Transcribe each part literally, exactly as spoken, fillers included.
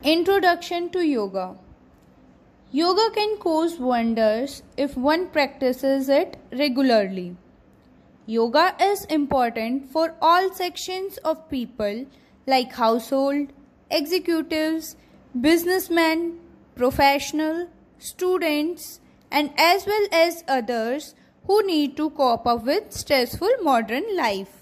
Introduction to Yoga. Yoga can cause wonders if one practices it regularly. Yoga is important for all sections of people like household, executives, businessmen, professional, students, and as well as others who need to cope up with stressful modern life.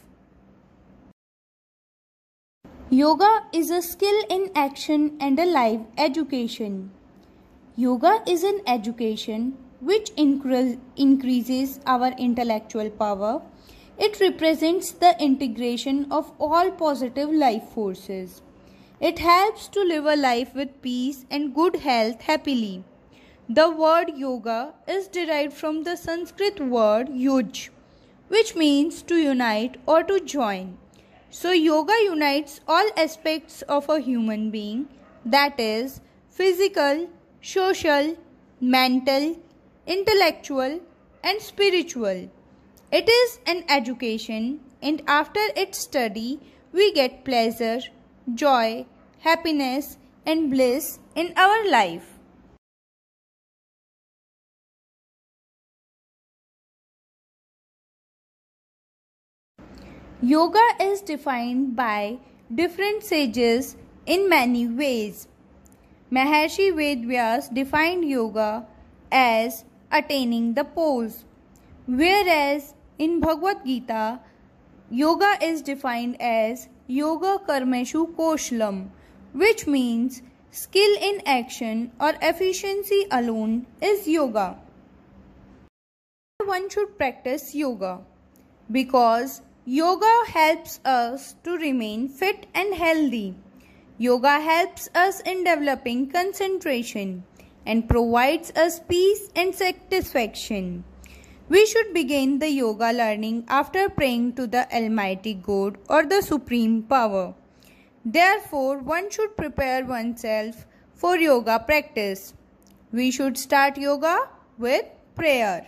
Yoga is a skill in action and a life education. Yoga is an education which incre- increases our intellectual power. It represents the integration of all positive life forces. It helps to live a life with peace and good health happily. The word yoga is derived from the Sanskrit word yuj, which means to unite or to join. So yoga unites all aspects of a human being, that is, physical, social, mental, intellectual, and spiritual. It is an education, and after its study, we get pleasure, joy, happiness, and bliss in our life. Yoga is defined by different sages in many ways. Maharishi Vedvyas defined yoga as attaining the pose, whereas in Bhagavad Gita, yoga is defined as yoga karmeshu koshlam, which means skill in action or efficiency alone is yoga. One should practice yoga because yoga helps us to remain fit and healthy. Yoga helps us in developing concentration and provides us peace and satisfaction. We should begin the yoga learning after praying to the Almighty God or the Supreme Power. Therefore, one should prepare oneself for yoga practice. We should start yoga with prayer.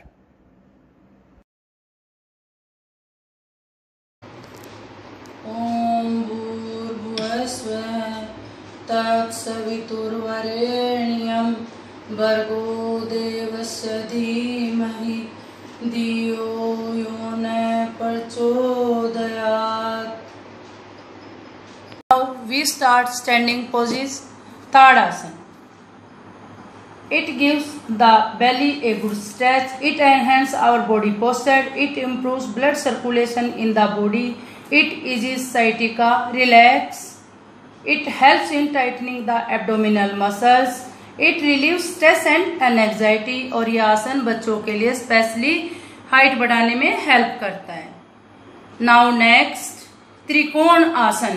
Om Bhurvasva Tatsaviturvarenyam Bhargo Devasya Dhimahi Dhiyo Yona Prachodayat. Now we start standing poses. Third asana. It gives the belly a good stretch. It enhances our body posture. It improves blood circulation in the body. It eases sciatica, relax. It helps in tightening the abdominal muscles. It relieves stress and anxiety. और ये आसन बच्चों के लिए specially height बढ़ाने में help करता है. Now next, त्रिकोण आसन.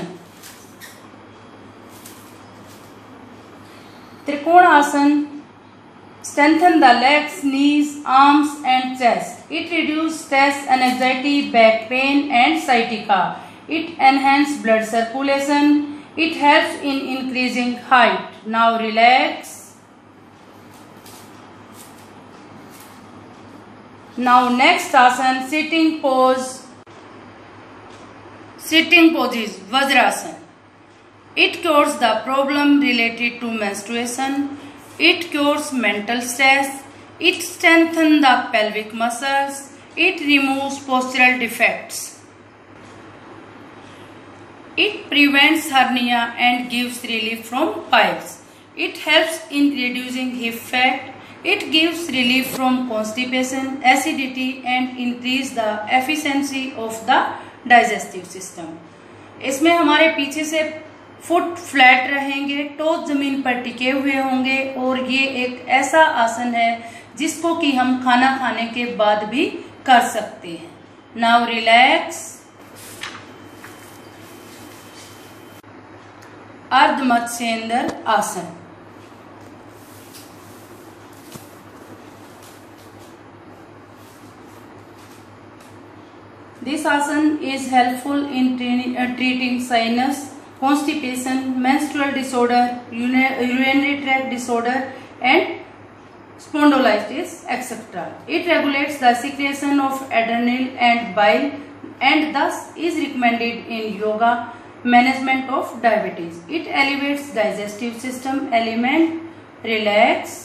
त्रिकोण आसन strengthen the legs, knees, arms and chest. It reduces stress, anxiety, back pain and sciatica. It enhances blood circulation. It helps in increasing height. Now relax. Now next asana, sitting pose. Sitting pose is Vajrasana. It cures the problem related to menstruation. It cures mental stress. It strengthens the pelvic muscles. It removes postural defects. It prevents hernia and gives relief from piles. It helps in reducing hip fat. It gives relief from constipation, acidity and increase the efficiency of the digestive system. इसमें हमारे पीछे से foot flat रहेंगे, toes जमीन पर टिके हुए होंगे और ये एक ऐसा आसन है जिसको कि हम खाना खाने के बाद भी कर सकते हैं. Now relax. अर्ध मत्स्येंद्र आसन. This asana is helpful in training, uh, treating sinus, constipation, menstrual disorder, urinary tract disorder and spondylitis, et cetera. It regulates the secretion of adrenal and bile and thus is recommended in yoga. management of diabetes. It elevates digestive system element. Relax.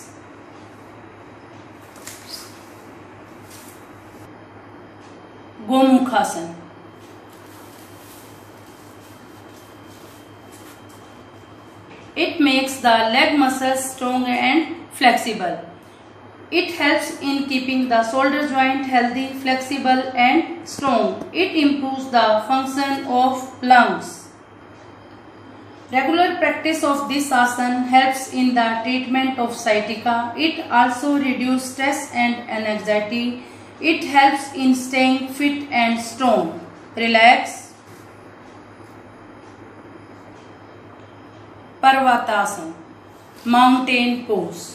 Gomukhasan. It makes the leg muscles strong and flexible. It helps in keeping the shoulder joint healthy, flexible and strong. It improves the function of lungs. Regular practice of this asana helps in the treatment of sciatica. It also reduces stress and anxiety. It helps in staying fit and strong. Relax. Parvatasana, mountain pose.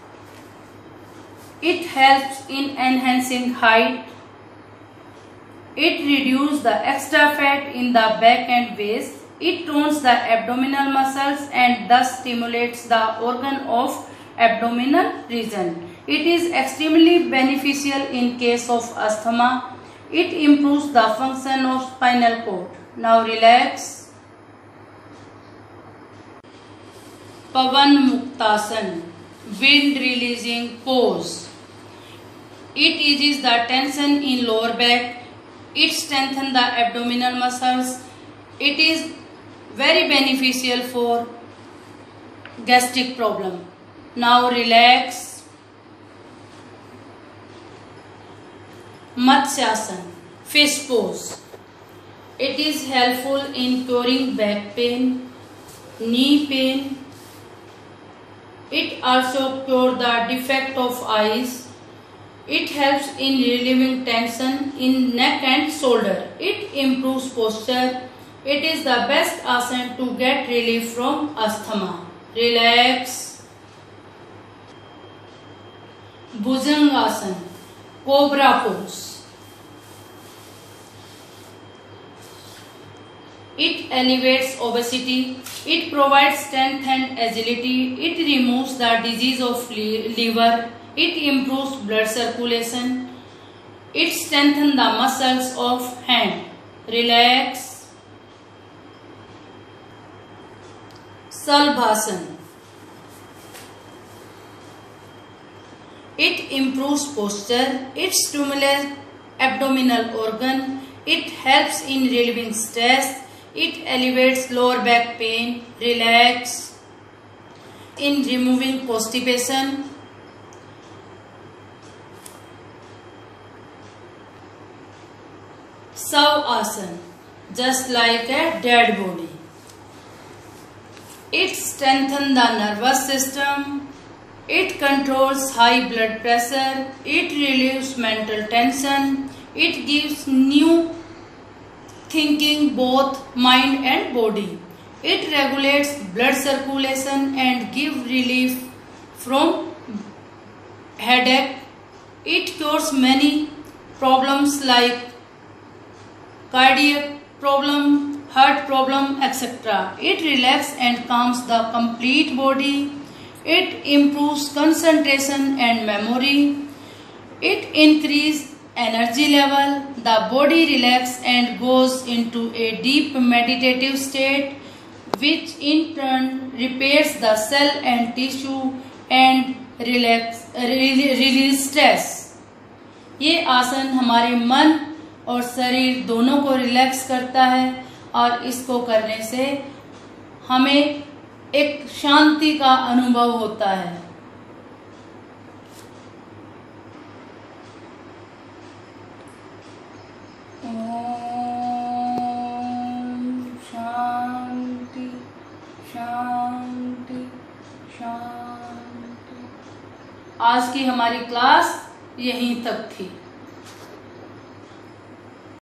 It helps in enhancing height. It reduces the extra fat in the back and waist. It tones the abdominal muscles and thus stimulates the organ of abdominal region. It is extremely beneficial in case of asthma. It improves the function of spinal cord. Now relax. Pavan Muktasana, wind releasing pose. It eases the tension in lower back. It strengthens the abdominal muscles. It is very beneficial for gastric problem. Now relax. Matsyasana, fish pose. It is helpful in curing back pain, knee pain. It also cures the defect of eyes. It helps in relieving tension in neck and shoulder. It improves posture. It is the best asana to get relief from asthma. Relax. Bhujangasana, cobra pose. It elevates obesity. It provides strength and agility. It removes the disease of liver. It improves blood circulation. It strengthens the muscles of hand. Relax. Salbhasana. It improves posture. It stimulates abdominal organ. It helps in relieving stress. It elevates lower back pain. Relax. In removing constipation. Savasana, just like a dead body. It strengthens the nervous system. It controls high blood pressure. It relieves mental tension. It gives new thinking both mind and body. It regulates blood circulation and gives relief from headache. It cures many problems like cardiac problem, heart problem, et cetera. It relaxes and calms the complete body. It improves concentration and memory. It increases energy level. The body relaxes and goes into a deep meditative state, which in turn repairs the cell and tissue and relax, release stress. ये आसन हमारे मन और शरीर दोनों को relax करता है और इसको करने से हमें एक शांति का अनुभव होता है। ओम शांति शांति शांति। आज की हमारी क्लास यहीं तक थी।